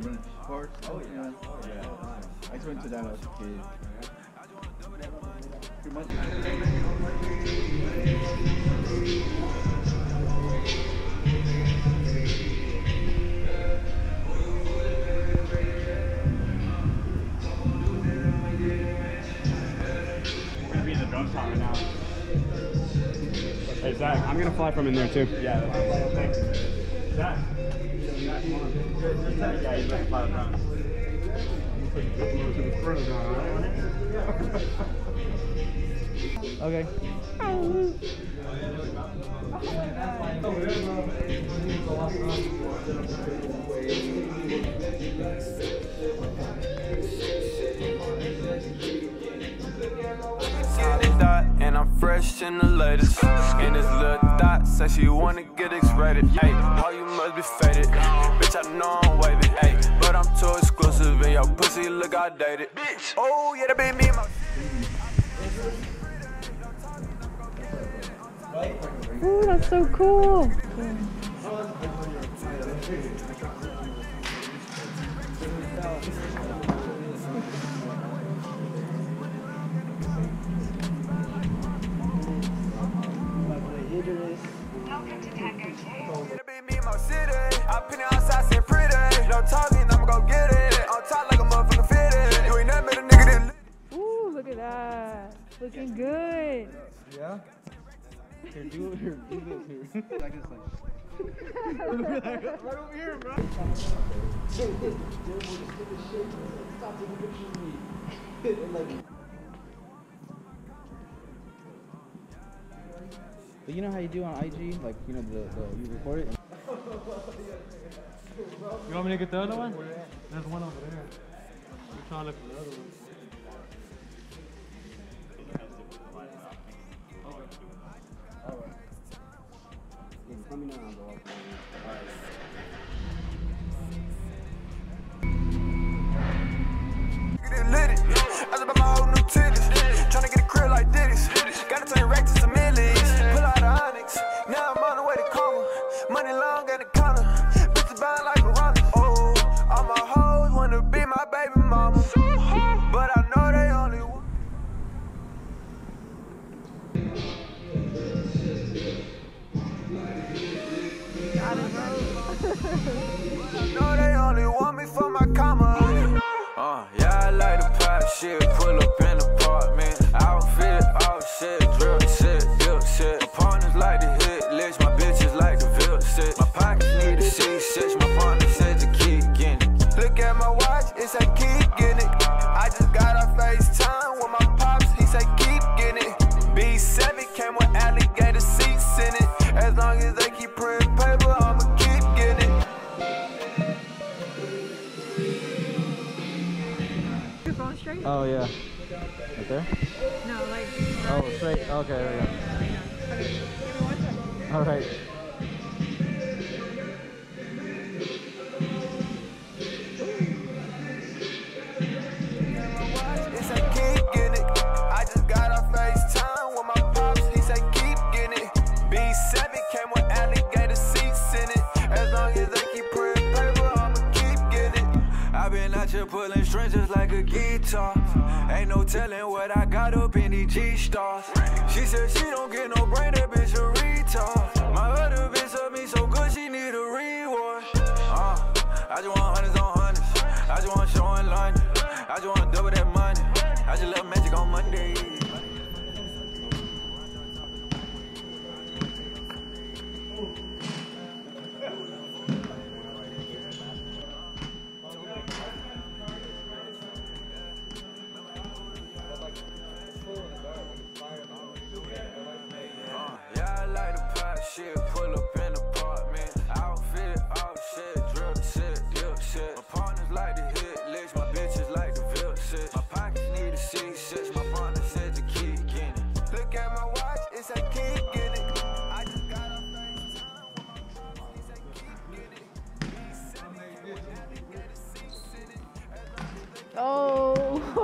rent parks? Oh yeah. Oh yeah. I just went to that when I was a kid. Pretty much. We're gonna be in the drone tower right now. Hey Zach, I'm gonna fly from in there too. Yeah, thanks. Zach. Yeah, you better fly the drone. Okay. And I'm fresh in the latest. And this little thought says she wanna get X-rated. Hey, oh, you must be faded. Bitch, I know I'm waving. Hey, but I'm too exclusive and your pussy look outdated. Bitch, oh yeah, that be me and my. Ooh, that's so cool. Welcome to Tango 2. It'll be me and my city. I pin it outside, say pretty. No talking, I'ma go get it. On top like a motherfucking fitted. You ain't nothing but a nigga that lit. Ooh, look at that. Looking good. Yeah? Here, do this here. Like this, like. Right over here, bro. But you know how you do on IG? Like, you know, you record it? You want me to get the other one? There's one over there. We're trying to look for the other one. Let me know and I'll go up. Lit it. I just bought my whole new titties. Tryna get a crib like Diddy's. Gotta turn racks to some millies. Pull out the Onyx. Now I'm on the way to coma. Money long at the counter. Bitches buying like piranhas. Oh, all my hoes wanna be my baby mama. But I know they only want. I know they only want me for my comma. Yeah, I like the pop shit, pull up in the apartment. Outfit, all shit, drill shit, built shit. My partners like to hit licks, my bitches like to build shit. My pockets need to see shit, my partner said to keep getting it. Look at my watch, it say keep getting it. I just got a FaceTime with my pops, he say keep getting it. B7 came with alligator seats in it. As long as they keep printing paper, I'ma keep getting it. Your phone straight? Oh, yeah. Right there? No, like. Oh, straight. Okay, there we go. Okay, give me 1 second. All right. He say keep getting it. I just got a FaceTime with my pops. He say keep getting it. B7 came with alligator seats in it. As long as they keep printing paper, I'ma keep getting it. I've been out here pulling strings just like a guitar. Ain't no telling what I got up in these G-stars. She said she don't get no brain, that bitch a retard. My other bitch of me so good, she need a reward. I just want hundreds on hundreds. I just want show in London. I just want double that money. I just love magic on Monday. Yeah, I like the pop shit, pull up in the apartment. Outfit, all shit, drill shit, dip shit. My partners like to hit licks, my bitches like to build shit. My pockets need to see shit, my partner said to keep getting it. Look at my watch, it say keep getting it. I just got a FaceTime with my pops, he say keep getting it. B7 alligator seats in it. Oh.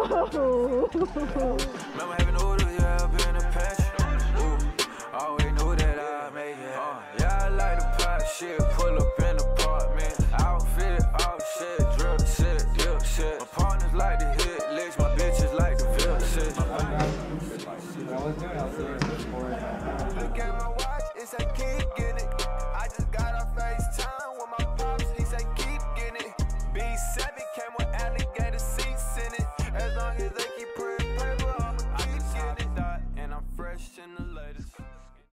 Remember having orders, yeah, I've been a patch. Ooh, always knew that I'd make it. Yeah, I like the pop shit, pull up in the apartment. Outfit, all shit, drill and keep